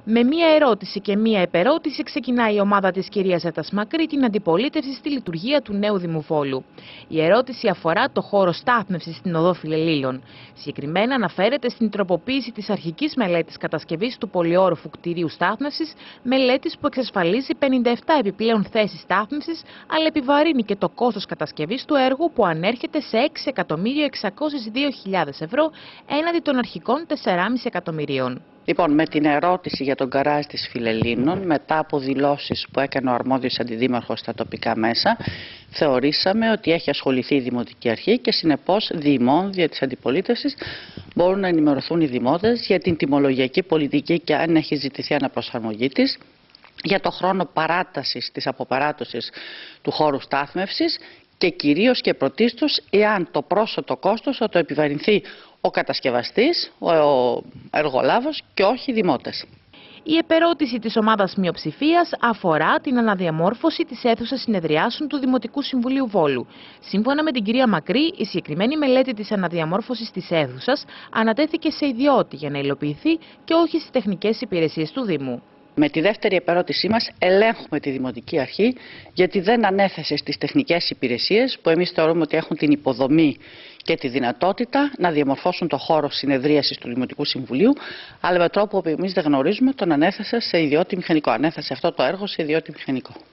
Με μία ερώτηση και μία επερώτηση ξεκινάει η ομάδα της κυρίας Ζέτας Μακρύ την αντιπολίτευση στη λειτουργία του νέου Δήμου Βόλου. Η ερώτηση αφορά το χώρο στάθμευσης στην οδό Φιλελλήλων. Συγκεκριμένα αναφέρεται στην τροποποίηση της αρχικής μελέτης κατασκευής του πολυόροφου κτηρίου στάθμευσης, μελέτης που εξασφαλίζει 57 επιπλέον θέσεις στάθμευσης, αλλά επιβαρύνει και το κόστος κατασκευής του έργου που ανέρχεται σε 6.602.000 ευρώ έναντι των αρχικών 4,5 εκατομμυρίων. Λοιπόν, με την ερώτηση για τον γκαράζ της Φιλελλήνων, μετά από δηλώσεις που έκανε ο αρμόδιος αντιδήμαρχος στα τοπικά μέσα, θεωρήσαμε ότι έχει ασχοληθεί η Δημοτική Αρχή και συνεπώς διημόνδια της αντιπολίτευσης μπορούν να ενημερωθούν οι δημότες για την τιμολογιακή πολιτική και αν έχει ζητηθεί αναπροσαρμογή της, για το χρόνο παράτασης της αποπαράτωσης του χώρου στάθμευσης και κυρίως και πρωτίστως εάν το πρόσθετο κόστος θα το επιβαρυνθεί ο κατασκευαστής, ο εργολάβος και όχι οι δημότες. Η επερώτηση της ομάδας μειοψηφίας αφορά την αναδιαμόρφωση της αίθουσας συνεδριάσεων του Δημοτικού Συμβουλίου Βόλου. Σύμφωνα με την κυρία Μακρύ, η συγκεκριμένη μελέτη της αναδιαμόρφωσης της αίθουσας ανατέθηκε σε ιδιώτη για να υλοποιηθεί και όχι στις τεχνικές υπηρεσίες του Δήμου. Με τη δεύτερη επερώτησή μας ελέγχουμε τη Δημοτική Αρχή γιατί δεν ανέθεσε στις τεχνικές υπηρεσίες που εμείς θεωρούμε ότι έχουν την υποδομή και τη δυνατότητα να διαμορφώσουν το χώρο συνεδρίασης του Δημοτικού Συμβουλίου, αλλά με τρόπο που εμείς δεν γνωρίζουμε τον ανέθεσε σε ιδιώτη μηχανικό. Ανέθεσε αυτό το έργο σε ιδιώτη μηχανικό.